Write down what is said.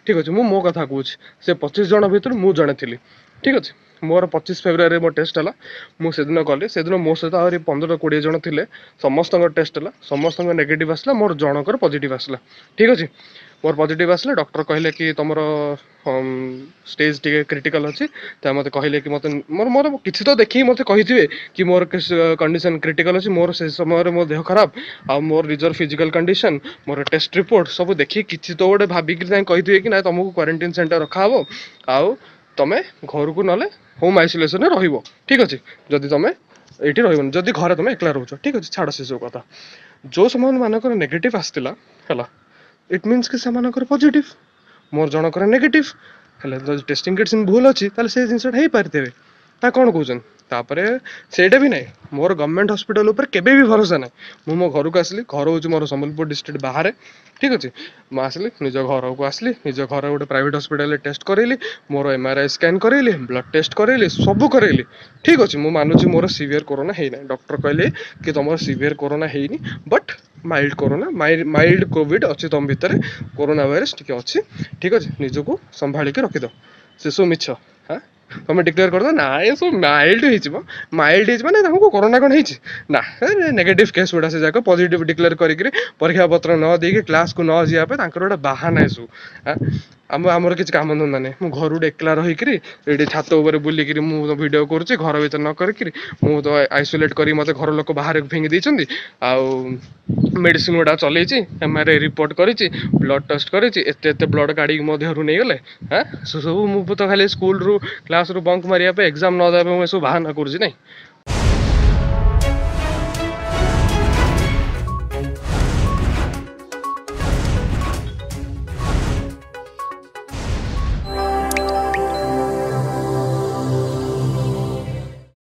ठीक अच्छे मु मो कथा कहूँ से 25 जन भितर मु जड़े थी ठीक अच्छे मोर 25 फेब्रुआरी मो टेस्ट है मुझे गली से दिन मो सहित आहरी 15-20 जन थे समस्त टेस्ट है समस्त नेगेटिव आसला मोर जनकर पॉजिटिव आसला ठीक अच्छे मोर पॉजिटिव आसला डॉक्टर कहले कि तुम स्टेज टी क्रिटिकल अच्छी मत कहले कि मत मोर मोर किसी तो देखिए मत कही कि मोर कंडीशन क्रिटिकल अच्छी मोर से समय मो देह खराब आ मोर निजर फिजिकल कंडीशन मोर टेस्ट रिपोर्ट सब देखिए किसी तो गोटे भाविक कही कि ना तुमको क्वारंटाइन सेंटर रखा हो आउ तुम घर को ना होम आइसोलेशन रहिबो ठीक अच्छे जदि तुम ये रही जदि घर तुम एकला रोच ठीक अच्छे छाड़ से सब कथा जो समय मानक नेगेटिव आसला है इट मीन्स कि से पॉजिटिव मोर जनकर नेगेटिव है टेस्टिंग किट भूल अच्छी से जिनसा हो पारे ना कौन कहते तापर सेटा भी नहीं मोर गवर्नमेंट हॉस्पिटल ऊपर केबे भी भरोसा ना मु मो घर को आसली घर हूँ मोर संबलपुर डिस्ट्रिक्ट बाहर ठीक अच्छे मुझे आसली निज घर को आसली निज घर गोटे प्राइवेट हॉस्पिटल टेस्ट करेली मोर एमआरआई स्कैन करेली ब्लड टेस्ट करेली सब करेली ठीक अच्छे मुझे मानुची मोर सीवियर कोरोना है ना डॉक्टर कहले कि तुम सीवियर कोरोना है but mild corona mild covid अच्छी तुम भितर कोरोना वायरस टी अच्छी ठीक अच्छे निजको संभाल के रखिद से सब मिछ हाँ तुम डिक्लेयर कर दो ना ये सब माइल्ड ना तुमको कोरोना कौन है ना नेगेटिव केस गुड़ा से जाक पॉजिटिव डिक्लेयर करी परीक्षा पत्र न देके क्लास को न जावाई गोटे बाहाना सब हाँ आमर किसी काम धंदा नहीं मु घर गोटे एकला रहीकि ये छात उपर बुलिक मुझे भिड करुच्ची घर भर न करी मुझे तो आइसोलेट कर मत घर लोक बाहर फिंगी देती मेडिसिन गुड़ा चलती एमआरआई रिपोर्ट करी ब्लड टेस्ट करते ब्लड काढ़ी मो देहर नहीं गले हाँ सब मुझे तो खाली स्कूल रू क्लास रू बंक मारे एग्जाम न देवे मुझे सब बाहाना करुच्ची नहीं